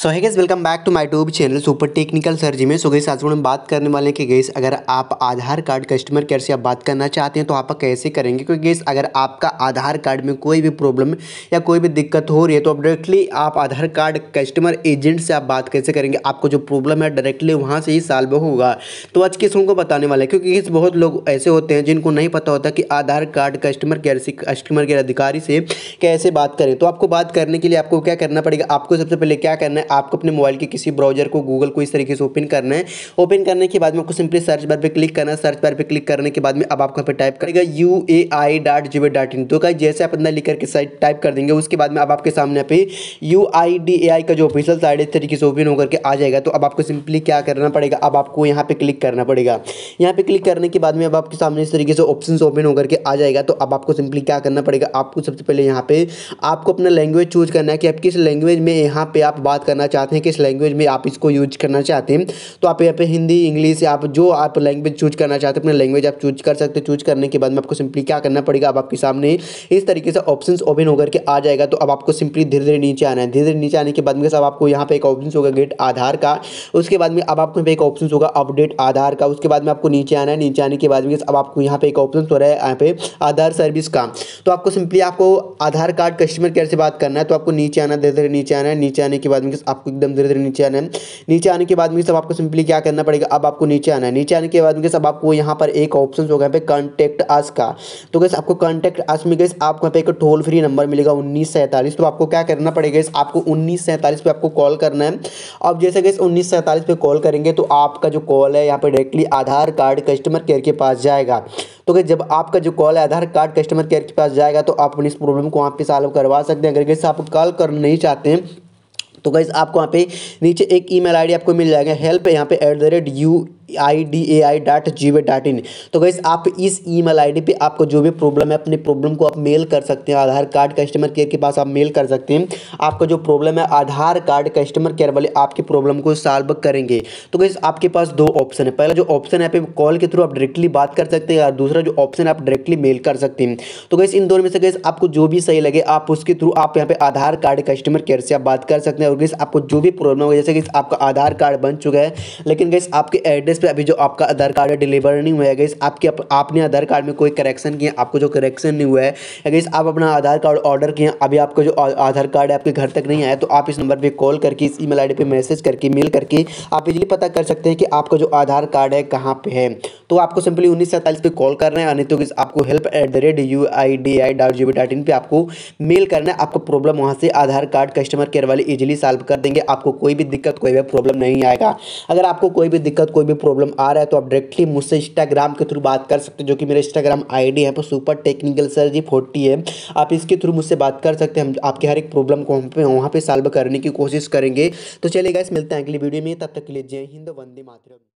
So hi guys, welcome back to my YouTube channel super technical sir ji में। So guys, आज हम बात करने वाले हैं कि गाइस अगर आप आधार कार्ड कस्टमर केयर से आप बात करना चाहते हैं तो आप कैसे करेंगे। क्योंकि गाइस अगर आपका आधार कार्ड में कोई भी प्रॉब्लम या कोई भी दिक्कत हो रही है तो आप डायरेक्टली आप आधार कार्ड कस्टमर एजेंट से आप बात कैसे करेंगे। आपको जो प्रॉब्लम है डायरेक्टली वहाँ से ही सॉल्व होगा। तो आज किस को बताने वाले हैं, क्योंकि गाइस बहुत लोग ऐसे होते हैं जिनको नहीं पता होता कि आधार कार्ड कस्टमर केयर अधिकारी से कैसे बात करें। तो आपको बात करने के लिए आपको क्या करना पड़ेगा, आपको सबसे पहले क्या करना है, आपको अपने मोबाइल के किसी ब्राउजर को गूगल को इस तरीके से ओपन करना है। ओपन करने के बाद में आपको सिंपली सर्च बार पे क्लिक करना है। सर्च बार पे क्लिक करने के बाद में अब आपको यहाँ पे टाइप करेगा uai.gov.in। तो गाइस जैसे आप अंदर लिख करके साइट टाइप कर देंगे उसके बाद में अब आपके सामने यहाँ पे UIDAI का जो ऑफिशियल साइट इस तरीके से ओपन होकर के आ जाएगा। तो अब आपको सिंपली क्या करना पड़ेगा, अब आपको यहाँ पे क्लिक करना पड़ेगा। यहाँ पे क्लिक करने के बाद में अब आपके सामने इस तरीके से ऑप्शंस ओपन होकर के आ जाएगा। तो अब आपको सिंपली क्या करना पड़ेगा, आपको सबसे पहले यहाँ पे आपको अपना लैंग्वेज चूज करना है कि आप किस लैंग्वेज में यहाँ पे आप बात करना चाहते हैं, किस लैंग्वेज में आप इसको यूज करना चाहते हैं। तो आप यहाँ पे हिंदी, इंग्लिश, आप जो आप लैंग्वेज चूज करना चाहते हैं अपना लैंग्वेज आप चूज कर सकते हैं। चूज करने के बाद में आपको सिंपली क्या करना पड़ेगा, अब आपके सामने इस तरीके से ऑप्शंस ओपन होकर के आ जाएगा। तो अब आपको सिंपली धीरे धीरे नीचे आना है। धीरे धीरे नीचे आने के बाद में सब आपको यहाँ पे एक ऑप्शन होगा गेट आधार का। उसके बाद में अब आपको एक ऑप्शन होगा अपडेट आधार का। उसके बाद में आपको नीचे आना है। नीचे आने के बाद में अब आपको यहाँ पे एक ऑप्शन हो रहा है यहाँ पे आधार सर्विस का। तो आपको सिंपली आपको आधार कार्ड कस्टमर केयर से बात करना है। तो आपको नीचे आना, धीरे धीरे नीचे आना है। नीचे आने के बाद में आपको एकदम धीरे धीरे नीचे आना है। नीचे आने के बाद में सब आपको सिंपली क्या करना पड़ेगा, अब आपको नीचे आना है। नीचे आने के बाद में सब आपको यहाँ पर एक ऑप्शन होगा यहाँ पे कॉन्टैक्ट अस का। तो गैस आपको कॉन्टैक्ट अस में गैस आपको यहाँ पे एक टोल फ्री नंबर मिलेगा 1947। तो आपको क्या करना पड़ेगा, आपको 1947 पे आपको कॉल करना है। अब जैसे गैस 1947 पे कॉल करेंगे तो आपका जो कॉल है यहाँ पे directly Aadhaar card customer care के पास जाएगा। तो गैस जब आपका जो कॉल है आधार कार्ड कस्टमर केयर के पास जाएगा तो आप अपनी इस प्रॉब्लम को वहाँ पे सॉल्व करवा सकते हैं। अगर गैस आप कॉल कर नहीं चाहते हैं तो गाइस आपको यहाँ पे नीचे एक ईमेल आईडी आपको मिल जाएगा हेल्प यहाँ पे @uidai.gov.in। तो गाइस आप इस ईमेल आईडी पे आपको जो भी प्रॉब्लम है अपनी प्रॉब्लम को आप मेल कर सकते हैं। आधार कार्ड कस्टमर केयर के पास आप मेल कर सकते हैं। आपका जो प्रॉब्लम है आधार कार्ड कस्टमर केयर वाले आपकी प्रॉब्लम को सॉल्व करेंगे। तो गाइस आपके पास दो ऑप्शन है। पहला जो ऑप्शन है यहाँ पे कॉल के थ्रू आप डायरेक्टली बात कर सकते हैं और दूसरा जो ऑप्शन आप डायरेक्टली मेल कर सकते हैं। तो गाइस इन दोनों में से गाइस आपको जो भी सही लगे आप उसके थ्रू आप यहाँ पे आधार कार्ड कस्टमर केयर से आप बात कर सकते हैं। और गाइस आपको जो भी प्रॉब्लम हो, जैसे कि आपका आधार कार्ड बन चुका है लेकिन गाइस आपके एड्रेस पे अभी जो आपका आधार कार्ड है डिलीवर नहीं हुआ है। गाइस आपने आधार कार्ड में कोई करेक्शन किया, आपको जो करेक्शन नहीं हुआ है या गाइस आप अपना आधार कार्ड ऑर्डर किए अभी आपका जो आधार कार्ड है आपके घर तक नहीं आया, तो आप इस नंबर पे कॉल करके इस ईमेल आईडी पे मैसेज करके मेल करके आप इजीली पता कर सकते हैं कि आपका जो आधार कार्ड है कहाँ पे है। तो आपको सिंपली 1947 पे कॉल करना है, नहीं तो आपको help@uidai.gov.in पे आपको मेल करना है। आपको प्रॉब्लम वहाँ से आधार कार्ड कस्टमर केयर वाले इजीली सॉल्व कर देंगे। आपको कोई भी दिक्कत कोई भी प्रॉब्लम नहीं आएगा। अगर आपको कोई भी दिक्कत कोई भी प्रॉब्लम आ रहा है तो आप डायरेक्टली मुझसे इंस्टाग्राम के थ्रू बात कर सकते हैं, जो कि मेरा इंस्टाग्राम आईडी है सुपर टेक्निकल सर जी 40 है। आप इसके थ्रू मुझसे बात कर सकते हैं। हम आपके हर एक प्रॉब्लम को वहाँ पे सॉल्व करने की कोशिश करेंगे। तो चलिए गाइस मिलते हैं अगली वीडियो में, तब तक के लिए जय हिंद, वंदे मातरम।